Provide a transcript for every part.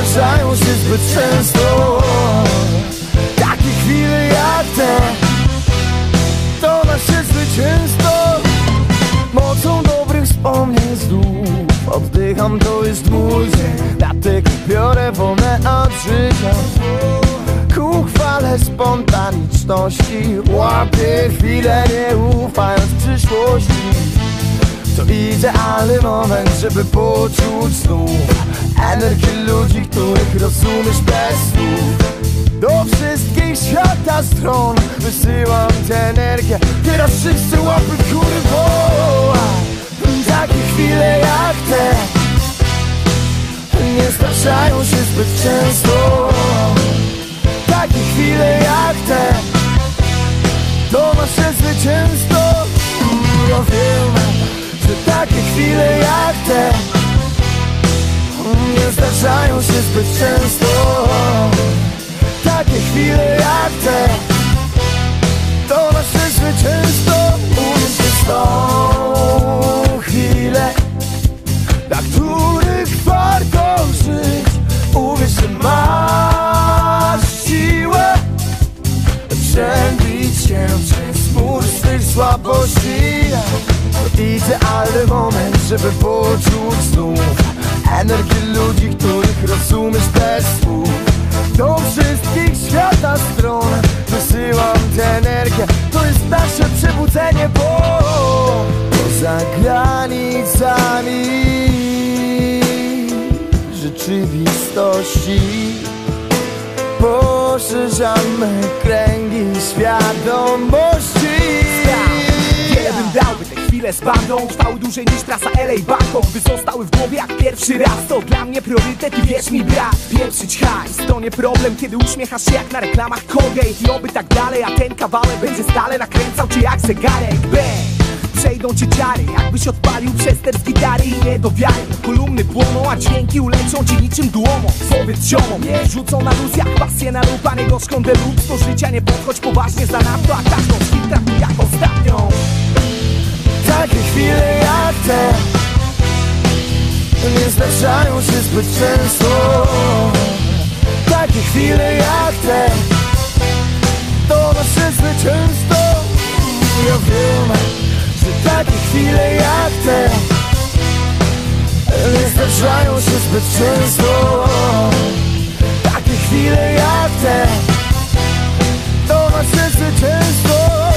zdarzają się zbyt często. Takie chwile jak te to nasze zwycięstwo. Mocą dobrych wspomnień znów oddycham, to jest mój dzień. Dlatego biorę wolne od życia ku chwale spontaniczności. Łapię chwilę, nie ufając przyszłości. To idealny moment, żeby poczuć znów energię ludzi, których rozumiesz bez słów. Do wszystkich świata stron wysyłam tę energię. Teraz wszyscy łapy w górę, bo takie chwile jak te nie zdarzają się zbyt często. Takie chwile jak te to nasze zwycięstwo. Ja wiem, że takie chwile jak te nie zdarzają się zbyt często. Takie chwile jak te to nasze zwycięstwo. Uwierz w tą chwilę, dla których warto żyć. Uwierz, że masz siłę przebić się przez mur swych słabości. To idealny moment, żeby poczuć znów energię ludzi, których rozumiesz bez słów. Do wszystkich świata stron wysyłam tę energię. To jest nasze przebudzenie, bo poza granicami rzeczywistości poszerzamy kręgi świadomości. Wiele bym dał, by te chwile z bandą trwały dłużej niż trasa LA Bangkok. By zostały w głowie jak pierwszy raz. To dla mnie priorytet i wierz mi brat, pieprzyć hajs to nie problem, kiedy uśmiechasz się jak na reklamach Colgate. I oby tak dalej, a ten kawałek będzie stale nakręcał cię jak zegarek. Bang! Przejdą cię ciary, jakbyś odpalił przester z gitary i nie do wiary. Kolumny płoną, a dźwięki uleczą ci niczym dłomą. Powiedz ziomom, nie rzucą na luz jak pasję na lub, a nie gorzką deluxe. Do życia nie podchodź poważnie zanadto, a każdą z chwil traktuj jak ostatnią. Takie chwile jak te nie zdarzają się zbyt często. Takie chwile jak te to nasze zwycięstwo. Ja wiem, że takie chwile jak te nie zdarzają się zbyt często. Takie chwile jak te to nasze zwycięstwo.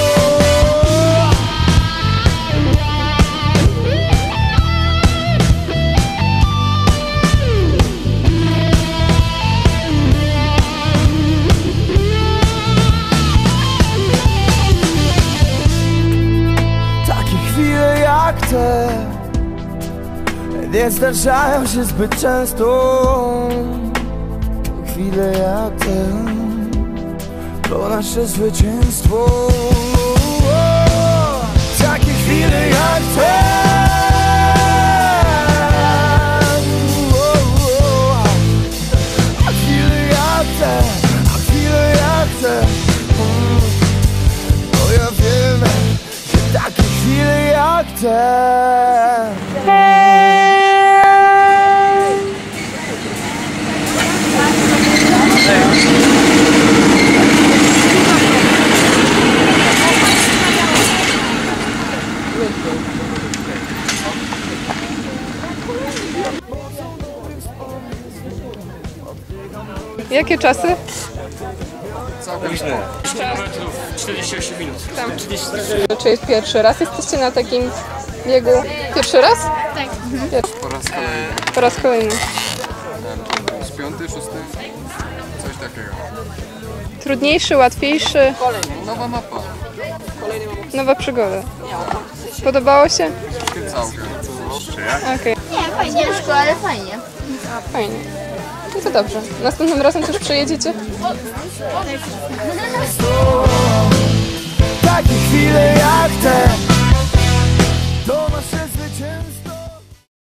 Nie zdarzają się zbyt często. Chwile jak te to nasze zwycięstwo. Takie chwile jak te a chwile jak te, a chwile jak te to ja wiem, że takie chwile jak te. Jakie czasy? Całkowicie. 48 minut. Tam 30. Czy pierwszy raz jesteście na takim biegu? Pierwszy raz? Tak. Po raz kolejny. Po raz kolejny. Z 5., 6., coś takiego. Trudniejszy, łatwiejszy? Nowa mapa. Nowa przygoda. Podobało się? Całkiem. Okej. Nie, fajnie. Ciężko, ale fajnie. Fajnie. No to dobrze. Następnym razem też przyjedziecie?